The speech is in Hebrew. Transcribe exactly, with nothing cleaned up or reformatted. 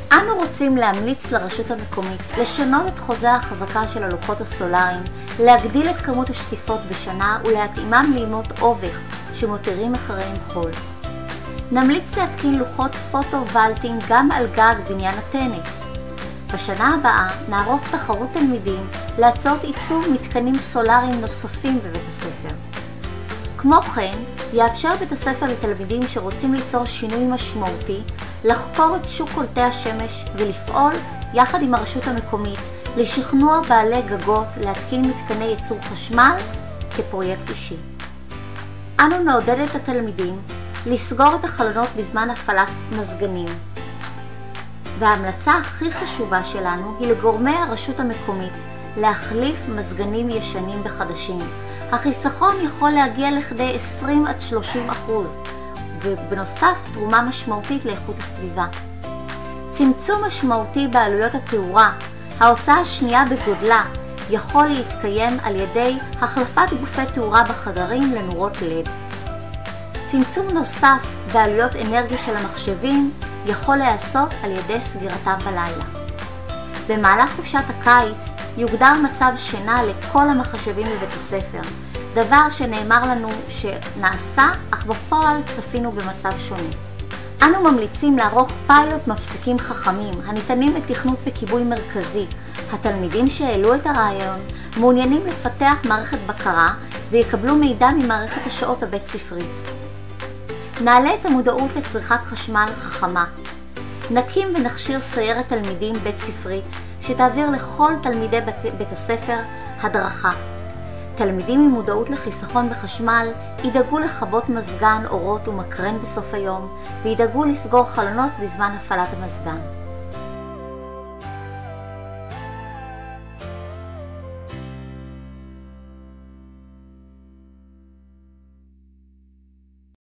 אנו רוצים להמליץ לרשות המקומית לשנות את חוזה ההחזקה של הלוחות הסולריים, להגדיל את כמות השטיפות בשנה ולהתאימם לימות אובך שמותירים אחריהם חול. נמליץ להתקין לוחות פוטו-וולטיים גם על גג בניין הטנא. בשנה הבאה נערוך תחרות תלמידים להצעות עיצוב מתקנים סולריים נוספים בבית הספר. כמו כן, יאפשר בית הספר לתלמידים שרוצים ליצור שינוי משמעותי לחקור את שוק קולטי השמש ולפעול יחד עם הרשות המקומית לשכנוע בעלי גגות להתקין מתקני ייצור חשמל כפרויקט אישי. אנו נעודד את התלמידים לסגור את החלונות בזמן הפעלת מזגנים. וההמלצה הכי חשובה שלנו היא לגורמי הרשות המקומית להחליף מזגנים ישנים בחדשים. החיסכון יכול להגיע לכדי עשרים עד שלושים אחוז, ובנוסף תרומה משמעותית לאיכות הסביבה. צמצום משמעותי בעלויות התאורה, ההוצאה השנייה בגודלה, יכול להתקיים על ידי החלפת גופי תאורה בחדרים לנורות לד. צמצום נוסף בעלויות אנרגיה של המחשבים יכול להיעשות על ידי סגירתם בלילה. במהלך חופשת הקיץ יוגדר מצב שינה לכל המחשבים בבית הספר, דבר שנאמר לנו שנעשה, אך בפועל צפינו במצב שונה. אנו ממליצים לערוך פיילוט מפסיקים חכמים הניתנים לתכנות וכיבוי מרכזי. התלמידים שהעלו את הרעיון מעוניינים לפתח מערכת בקרה ויקבלו מידע ממערכת השעות הבית ספרית. נעלה את המודעות לצריכת חשמל חכמה. נקים ונכשיר סיירת תלמידים בית ספרית שתעביר לכל תלמידי בית, בית הספר הדרכה. תלמידים עם מודעות לחיסכון בחשמל ידאגו לכבות מזגן, אורות ומקרן בסוף היום וידאגו לסגור חלונות בזמן הפעלת המזגן.